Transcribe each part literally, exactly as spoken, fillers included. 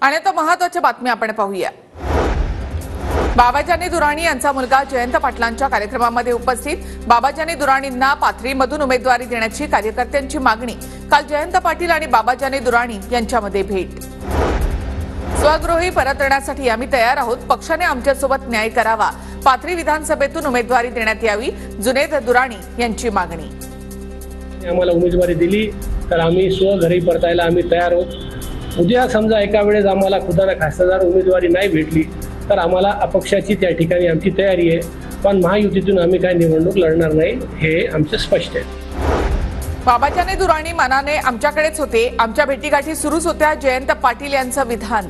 आणि आता महत्त्वाच्या बातम्या आपण पाहूया। बाबाजानी दुराणी यांचा मुलगा जयंत पाटलांच्या कार्यक्रमामध्ये उपस्थित। बाबाजानी दुराणींना पाथरीमधून उमेदवारी देण्याची कार्यकर्त्यांची मागणी। काल जयंत पाटील आणि बाबाजानी दुराणी यांच्यामध्ये भेट। स्वगृही परतण्यासाठी आम्ही तयार आहोत, पक्षाने आमच्यासोबत न्याय करावा, पाथरी विधानसभेतून उमेदवारी देण्यात यावी, जुनेद दुराणी यांची मागणी। आम्हाला उमेदवारी दिली तर आम्ही स्वघरी परतायला आम्ही तयार आहोत। उद्या समजा एका वेळेस आम्हाला खुदाना खासदार उमेदवारी नाही भेटली तर आम्हाला अपक्षाची त्या ठिकाणी आमची तयारी आहे, पण महायुतीतून आम्ही काय निवडणूक लढणार नाही हे आमचं स्पष्ट आहे। बाबाजानी दुराणी मनाने आमच्याकडेच होते, आमच्या भेटीगाठी सुरूच होत्या, जयंत पाटील यांचं विधान।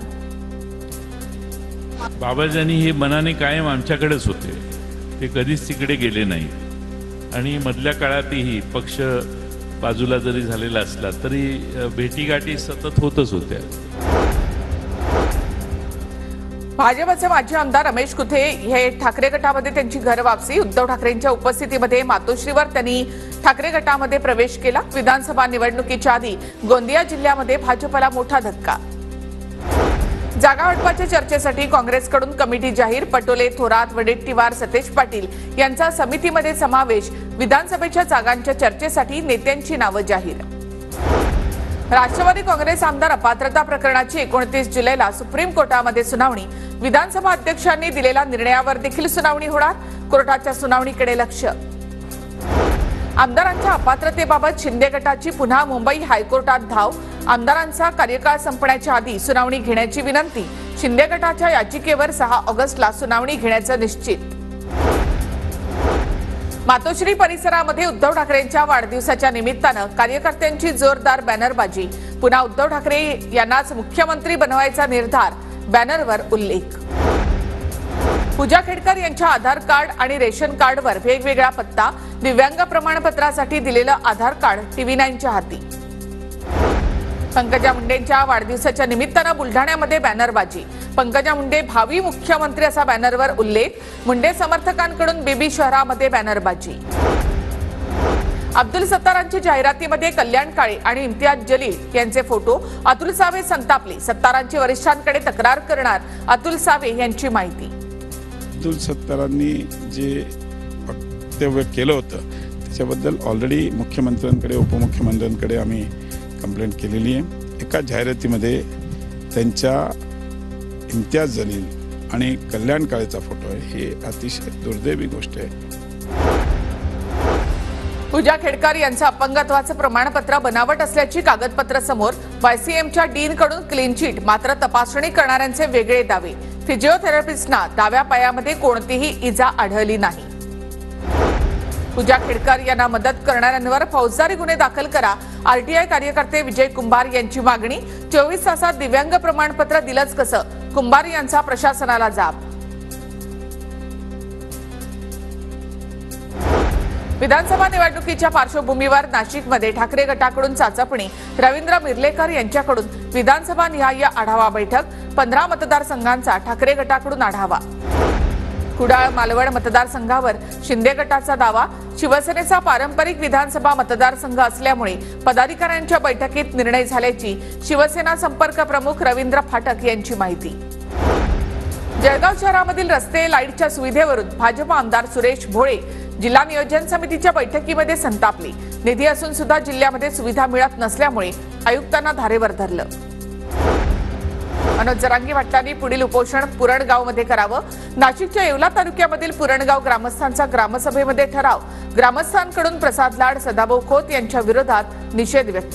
बाबाजानी हे मनाने कायम आमच्याकडेच होते, ते कधीच तिकडे गेले नाही आणि मधल्या काळातही पक्ष बाजूला जरी झालेला असला तरी भेटीगाठी सतत होतच होत्या। भाजपचे माजी आमदार रमेश कुथे हे ठाकरे गटामध्ये त्यांची घर वापसी। उद्धव ठाकरेंच्या उपस्थितीमध्ये मातोश्रीवर त्यांनी ठाकरे गटामध्ये प्रवेश केला। विधानसभा निवडणुकीच्या आधी गोंदिया जिल्ह्यामध्ये भाजपला मोठा धक्का। जागा वाटपाच्या चर्चेसाठी काँग्रेसकडून कमिटी जाहीर। पटोले, थोरात, वडेट्टीवार, सतेज पाटील यांचा समितीमध्ये समावेश। विधानसभेच्या जागांच्या चर्चेसाठी नेत्यांची नावं जाहीर। राष्ट्रवादी काँग्रेस आमदार अपात्रता प्रकरणाची एकोणतीस जुलैला सुप्रीम कोर्टामध्ये सुनावणी। विधानसभा अध्यक्षांनी दिलेल्या निर्णयावर देखील सुनावणी होणार, कोर्टाच्या सुनावणीकडे लक्ष। आमदारांच्या अपात्रतेबाबत शिंदे गटाची पुन्हा मुंबई हायकोर्टात धाव। आमदारांचा कार्यकाळ संपण्याच्या आधी सुनावणी घेण्याची विनंती। शिंदे गटाच्या याचिकेवर सहा ऑगस्टला सुनावणी घेण्याचं निश्चित। मातोश्री परिसरामध्ये उद्धव ठाकरेंच्या वाढदिवसाच्या निमित्तानं कार्यकर्त्यांची जोरदार बॅनरबाजी। पुन्हा उद्धव ठाकरे यांनाच मुख्यमंत्री बनवायचा निर्धार, बॅनरवर उल्लेख। पूजा खेडकर यांच्या आधार कार्ड आणि रेशन कार्डवर वेगवेगळा पत्ता। दिव्यांग प्रमाणपत्रासाठी दिलेलं आधार कार्ड टीव्ही नाईनच्या हाती। पंकजा मुंडेंच्या वाढदिवसाच्या निमित्तानं बुलढाण्यामध्ये बॅनरबाजी। पंकजा मुंडे भावी मुख्यमंत्री असा बॅनरवर उल्लेख। मुंडे समर्थकांकडून बीबी शहरामध्ये बॅनरबाजी। अब्दुल सत्तारांच्या जाहिरातीमध्ये कल्याण काळे आणि इम्तियाज जलील यांचे फोटो। अतुल सावे संतापले, सत्तारांची वरिष्ठांकडे तक्रार करणार, अतुल सावे यांची माहिती। अब्दुल सत्तारांनी जे वक्तव्य केलं होतं त्याच्याबद्दल ऑलरेडी मुख्यमंत्र्यांकडे उपमुख्यमंत्र्यांकडे आम्ही कंप्लेंट केलेली आहे। एका जाहिरातीमध्ये त्यांच्या इम्तियाज जलील आणि कल्याण काळेचा फोटो आहे, हे अतिशय दुर्दैवी गोष्ट आहे। पूजा खेडकर यांचं अपंगत्वाचं प्रमाणपत्र बनावट असल्याची कागदपत्र समोर। वायसीएमच्या डीनकडून क्लीन चिट, मात्र तपासणी करणाऱ्यांचे वेगळे दावे। फिजिओथेरपिस्टना डाव्या पायामध्ये कोणतीही इजा आढळली नाही। पूजा खेडकर यांना मदत करणाऱ्यांवर फौजदारी गुन्हे दाखल करा, आरटीआय कार्यकर्ते विजय कुंभार यांची मागणी। चोवीस तासात दिव्यांग प्रमाणपत्र दिलंच कसं, कुंभार यांचा प्रशासनाला जाब। विधानसभा निवडणुकीच्या पार्श्वभूमीवर नाशिकमध्ये ठाकरे गटाकडून चाचपणी। रवींद्र मिर्लेकर यांच्याकडून विधानसभा निहाय आढावा बैठक। पंधरा मतदारसंघांचा ठाकरे गटाकडून आढावा। कुडाळ मालवण मतदारसंघावर शिंदे गटाचा दावा। शिवसेनेचा पारंपरिक विधानसभा मतदारसंघ असल्यामुळे पदाधिकाऱ्यांच्या बैठकीत निर्णय झाल्याची शिवसेना संपर्क प्रमुख रवींद्र फाटक यांची माहिती। जळगाव शहरामधील रस्ते लाईटच्या सुविधेवरून भाजप आमदार सुरेश भोळे जिल्हा नियोजन समितीच्या बैठकीमध्ये संतापले। निधी असून सुद्धा जिल्ह्यामध्ये सुविधा मिळत नसल्यामुळे आयुक्तांना धारेवर धरलं। मनोज जरांगे पाटलांनी पुढील उपोषण पुरणगावमध्ये करावं। नाशिकच्या येवला तालुक्यामधील पुरणगाव ग्रामस्थांचा ग्रामसभेमध्ये ठराव। ग्रामस्थांकडून प्रसाद लाड, सदाभाऊ खोत यांच्या विरोधात निषेध व्यक्त।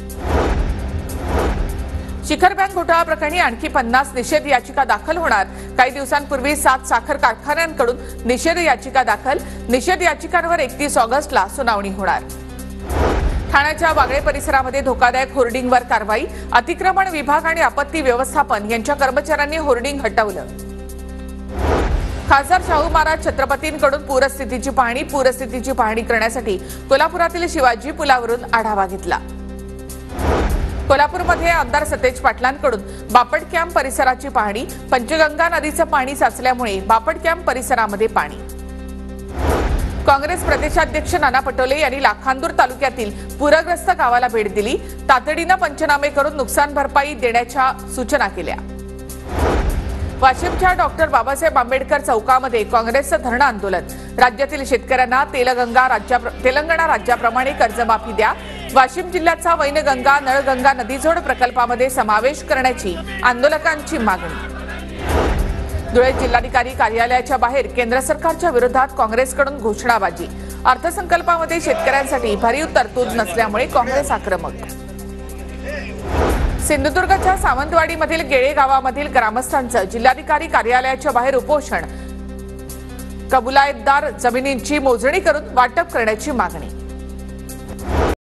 शिखर बँक घोटाळा प्रकरणी आणखी पन्नास निषेध याचिका दाखल होणार। काही दिवसांपूर्वी सात साखर कारखान्यांकडून निषेध याचिका दाखल। निषेध याचिकांवर एकतीस ऑगस्टला सुनावणी होणार। ठाण्याच्या वागळे परिसरामध्ये धोकादायक होर्डिंगवर कारवाई। अतिक्रमण विभाग आणि आपत्ती व्यवस्थापन यांच्या कर्मचाऱ्यांनी होर्डिंग हटवलं। खासदार शाहू महाराज छत्रपतींकडून पूरस्थितीची पाहणी। पूरस्थितीची पाहणी करण्यासाठी कोल्हापुरातील शिवाजी पुलावरून आढावा घेतला। कोल्हापूरमध्ये आमदार सतेज पाटलांकडून बापट कॅम्प परिसराची पाहणी। पंचगंगा नदीचं पाणी साचल्यामुळे बापट कॅम्प परिसरामध्ये पाणी। काँग्रेस प्रदेशाध्यक्ष नाना पटोले यांनी लाखांदूर तालुक्यातील पूरग्रस्त गावाला भेट दिली. तातडीनं पंचनामे करून नुकसान भरपाई देण्याच्या सूचना केल्या. वाशिमच्या डॉक्टर बाबासाहेब आंबेडकर चौकामध्ये काँग्रेसचं धरणं आंदोलन. राज्यातील शेतकऱ्यांना तेलगंगा राज्या तेलंगणा राज्याप्रमाणे कर्जमाफी द्या. वाशिम जिल्ह्याचा वैनगंगा नळगंगा नदीजोड प्रकल्पामध्ये समावेश करण्याची आंदोलकांची मागणी. धुळे जिल्हाधिकारी कार्यालयाच्या बाहेर केंद्र सरकारच्या विरोधात काँग्रेसकडून घोषणाबाजी. अर्थसंकल्पामध्ये शेतकऱ्यांसाठी भरीव तरतूद नसल्यामुळे काँग्रेस आक्रमक. सिंधुदुर्गच्या सावंतवाडीमधील गेळे गावामधील ग्रामस्थांचं जिल्हाधिकारी कार्यालयाच्या बाहेर उपोषण. कबुलायतदार जमिनींची मोजणी करून वाटप करण्याची मागणी.